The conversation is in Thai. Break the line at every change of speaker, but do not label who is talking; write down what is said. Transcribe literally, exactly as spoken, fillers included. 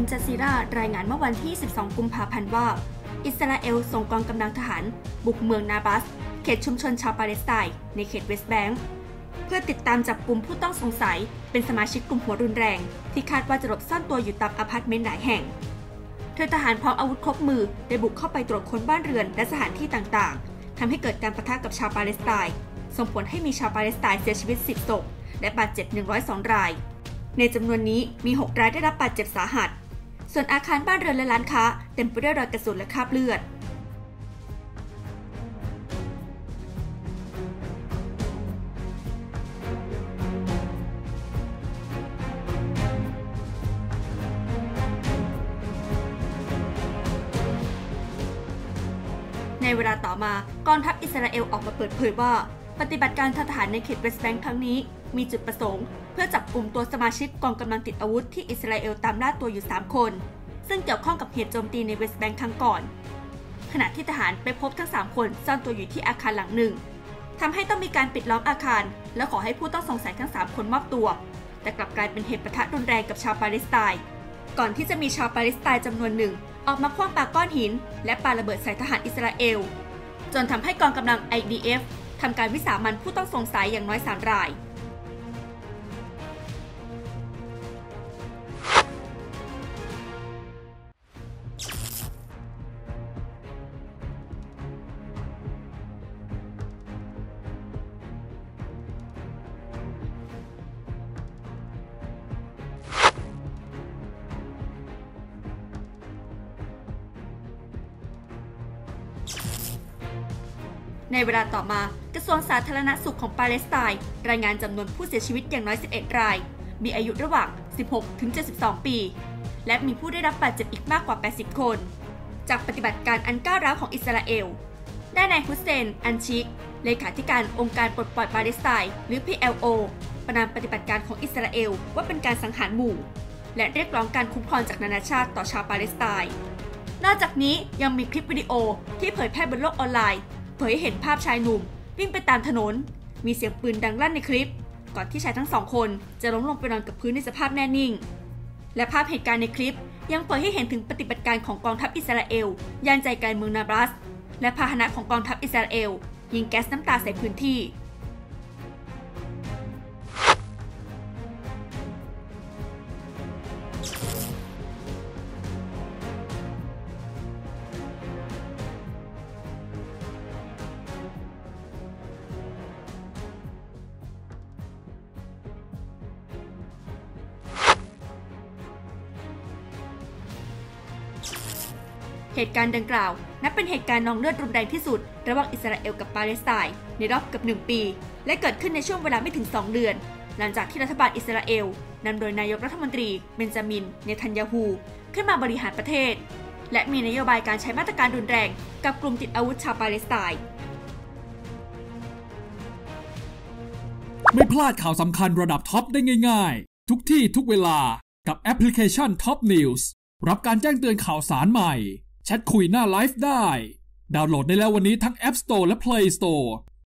จาซีรารายงานเมื่อวันที่สิบสองกุมภาพันธ์ว่าอิสราเอลส่งกองกำลังทหารบุกเมืองนาบัสเขตชุมชนชาวปาเลสไตน์ในเขตเวสต์แบงก์เพื่อติดตามจับกุมผู้ต้องสงสัยเป็นสมาชิกกลุ่มหัวรุนแรงที่คาดว่าจะหลบซ่อนตัวอยู่ตามอพาร์ตเมนต์หลายแห่งโดยทหารพร้อมอาวุธครบมือได้บุกเข้าไปตรวจค้นบ้านเรือนและสถานที่ต่างๆทำให้เกิดการปะทะกับชาวปาเลสไตน์ส่งผลให้มีชาวปาเลสไตน์เสียชีวิตสิบศพและบาดเจ็บหนึ่งร้อยสองรายในจำนวนนี้มีหกรายได้รับบาดเจ็บสาหัสส่วนอาคารบ้านเรือนและร้านค้าเต็มไปด้วยรอยกระสุนและคราบเลือดในเวลาต่อมากองทัพอิสราเอลออกมาเปิดเผยว่าปฏิบัติการทหารในเขตเวสต์แบงก์ครั้งนี้มีจุดประสงค์เพื่อจับกลุ่มตัวสมาชิกกองกำลังติดอาวุธที่อิสราเอลตามล่าตัวอยู่สามคนซึ่งเกี่ยวข้องกับเหตุโจมตีในเวสต์แบงก์ครั้งก่อนขณะที่ทหารไปพบทั้งสามคนซ่อนตัวอยู่ที่อาคารหลังหนึ่งทำให้ต้องมีการปิดล้อมอาคารและขอให้ผู้ต้องสงสัยทั้งสามคนมอบตัวแต่กลับกลายเป็นเหตุปะทะรุนแรงกับชาวปาเลสไตน์ก่อนที่จะมีชาวปาเลสไตน์จำนวนหนึ่งออกมาขว้างปาก้อนหินและปาระเบิดใส่ทหารอิสราเอลจนทำให้กองกำลัง ไอ ดี เอฟ ทำการวิสามันผู้ต้องสงสัยอย่างน้อยสามรายในเวลาต่อมากระทรวงสาธารณสุขของปาเลสไตน์รายงานจำนวนผู้เสียชีวิตอย่างน้อยสิบเอ็ดรายมีอายุระหว่างสิบหกถึงเจ็ดสิบสองปีและมีผู้ได้รับบาดเจ็บอีกมากกว่าแปดสิบคนจากปฏิบัติการอันก้าวร้าวของอิสราเอลด้านนายฮุสเซน อันชิกเลขาธิการองค์การปลดปล่อยปาเลสไตน์หรือ พี แอล โอ ประนามปฏิบัติการของอิสราเอลว่าเป็นการสังหารหมู่และเรียกร้องการคุ้มครองจากนานาชาติต่อชาวปาเลสไตน์นอกจากนี้ยังมีคลิปวิดีโอที่เผยแพร่บนโลกออนไลน์เผยให้เห็นภาพชายหนุ่มวิ่งไปตามถนนมีเสียงปืนดังลั่นในคลิปก่อนที่ชายทั้งสองคนจะล้มลงไปนอนกับพื้นในสภาพแน่นิ่งและภาพเหตุการณ์ในคลิปยังเผยให้เห็นถึงปฏิบัติการของกองทัพอิสราเอลย่านใจกลางเมืองนาบลัสและพาหนะของกองทัพอิสราเอลยิงแก๊สน้ำตาใส่พื้นที่เหตุการณ์ดังกล่าวนับเป็นเหตุการณ์นองเลือดรุนแรงที่สุดระหว่างอิสราเอลกับปาเลสไตน์ในรอบเกือบหนึ่งปีและเกิดขึ้นในช่วงเวลาไม่ถึงสองเดือนหลังจากที่รัฐบาลอิสราเอลนำโดยนายกรัฐมนตรีเบนจามิน เนทันยาฮูขึ้นมาบริหารประเทศและมีนโยบายการใช้มาตรการรุนแรงกับกลุ่มติดอาวุธชาวปาเลสไตน์
ไม่พลาดข่าวสำคัญระดับท็อปได้ง่ายๆทุกที่ทุกเวลากับแอปพลิเคชัน Top News รับการแจ้งเตือนข่าวสารใหม่แชทคุยหน้าไลฟ์ได้ดาวน์โหลดได้แล้ววันนี้ทั้ง App Store และ Play Store